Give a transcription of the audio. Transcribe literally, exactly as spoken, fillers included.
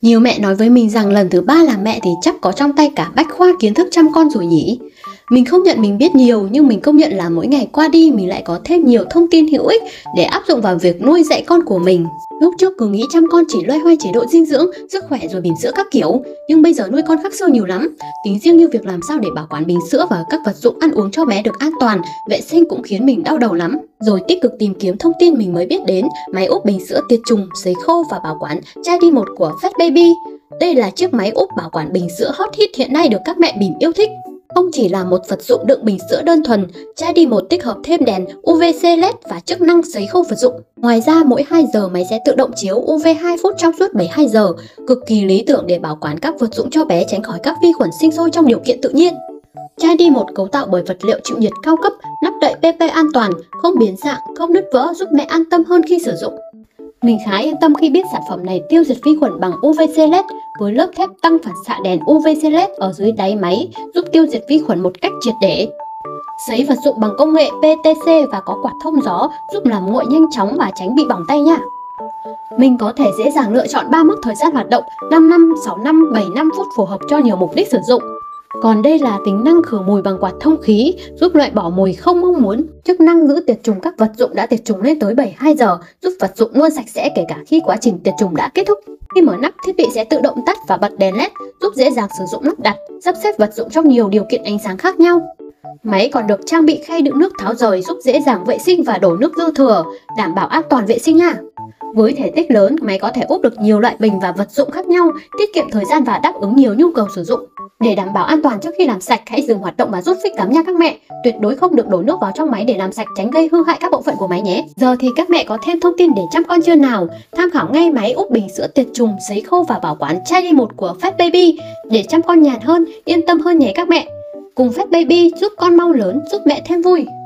Nhiều mẹ nói với mình rằng lần thứ ba làm mẹ thì chắc có trong tay cả bách khoa kiến thức chăm con rồi nhỉ. Mình không nhận mình biết nhiều, nhưng mình công nhận là mỗi ngày qua đi mình lại có thêm nhiều thông tin hữu ích để áp dụng vào việc nuôi dạy con của mình. Lúc trước cứ nghĩ chăm con chỉ loay hoay chế độ dinh dưỡng, sức khỏe rồi bỉm sữa các kiểu, nhưng bây giờ nuôi con khắc sâu nhiều lắm. Tính riêng như việc làm sao để bảo quản bình sữa và các vật dụng ăn uống cho bé được an toàn, vệ sinh cũng khiến mình đau đầu lắm. Rồi tích cực tìm kiếm thông tin mình mới biết đến máy úp bình sữa tiệt trùng, sấy khô và bảo quản Chai một của Fat Baby. Đây là chiếc máy úp bảo quản bình sữa hot hit hiện nay được các mẹ bỉm yêu thích. Không chỉ là một vật dụng đựng bình sữa đơn thuần, Chai một tích hợp thêm đèn u vê xê led và chức năng sấy khô vật dụng. Ngoài ra, mỗi hai giờ máy sẽ tự động chiếu u vê hai phút trong suốt bảy mươi hai giờ, cực kỳ lý tưởng để bảo quản các vật dụng cho bé tránh khỏi các vi khuẩn sinh sôi trong điều kiện tự nhiên. Chai một cấu tạo bởi vật liệu chịu nhiệt cao cấp, nắp đậy pê pê an toàn, không biến dạng, không nứt vỡ, giúp mẹ an tâm hơn khi sử dụng. Mình khá yên tâm khi biết sản phẩm này tiêu diệt vi khuẩn bằng u vê xê led với lớp thép tăng phản xạ đèn u vê xê led ở dưới đáy máy, giúp tiêu diệt vi khuẩn một cách triệt để. Sấy vật dụng bằng công nghệ pê tê xê và có quạt thông gió giúp làm nguội nhanh chóng và tránh bị bỏng tay nha. Mình có thể dễ dàng lựa chọn ba mức thời gian hoạt động năm năm, sáu năm, bảy năm phút phù hợp cho nhiều mục đích sử dụng. Còn đây là tính năng khử mùi bằng quạt thông khí, giúp loại bỏ mùi không mong muốn. Chức năng giữ tiệt trùng các vật dụng đã tiệt trùng lên tới bảy mươi hai giờ, giúp vật dụng luôn sạch sẽ kể cả khi quá trình tiệt trùng đã kết thúc. Khi mở nắp, thiết bị sẽ tự động tắt và bật đèn led, giúp dễ dàng sử dụng lắp đặt, sắp xếp vật dụng trong nhiều điều kiện ánh sáng khác nhau. Máy còn được trang bị khay đựng nước tháo rời, giúp dễ dàng vệ sinh và đổ nước dư thừa, đảm bảo an toàn vệ sinh nha. Với thể tích lớn, máy có thể úp được nhiều loại bình và vật dụng khác nhau, tiết kiệm thời gian và đáp ứng nhiều nhu cầu sử dụng. Để đảm bảo an toàn trước khi làm sạch, hãy dừng hoạt động và rút phích cắm nha các mẹ. Tuyệt đối không được đổ nước vào trong máy để làm sạch, tránh gây hư hại các bộ phận của máy nhé. Giờ thì các mẹ có thêm thông tin để chăm con chưa nào? Tham khảo ngay máy úp bình sữa tiệt trùng, sấy khô và bảo quản Chai một của Fat Baby để chăm con nhàn hơn, yên tâm hơn nhé các mẹ. Cùng Fat Baby giúp con mau lớn, giúp mẹ thêm vui.